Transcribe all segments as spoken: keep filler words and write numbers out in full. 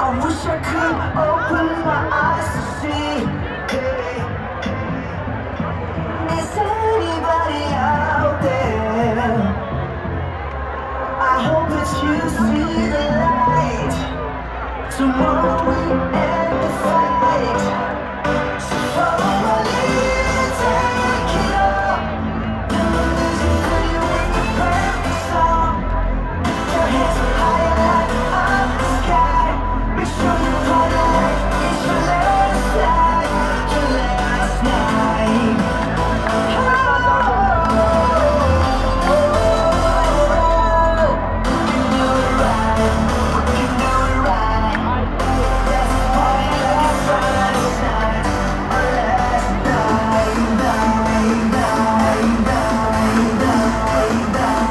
wish I could open my eyes to see. Hey, is anybody out there? I hope that you see the light. Tomorrow we end the fight. So follow my lead, take it up. Never lose it till you win the perfect song. Your hands are higher like up the sky. Make sure you find a way. It's your last night, your last night. Oh, oh, oh, we can do it right. We can do it right. Let's party like it's our last night, our last night, night, night, night, night,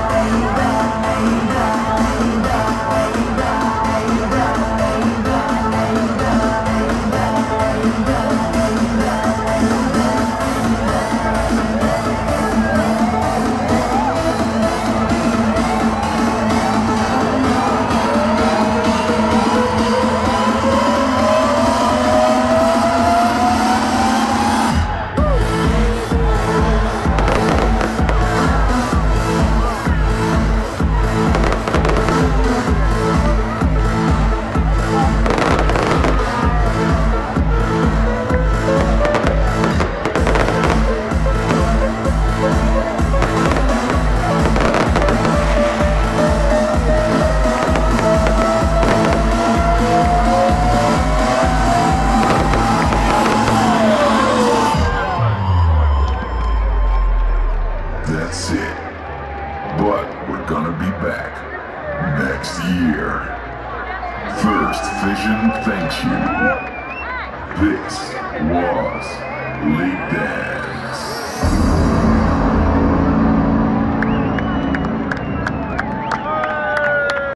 That's it. But we're gonna be back next year. First Vision thanks you. This was Lakedance.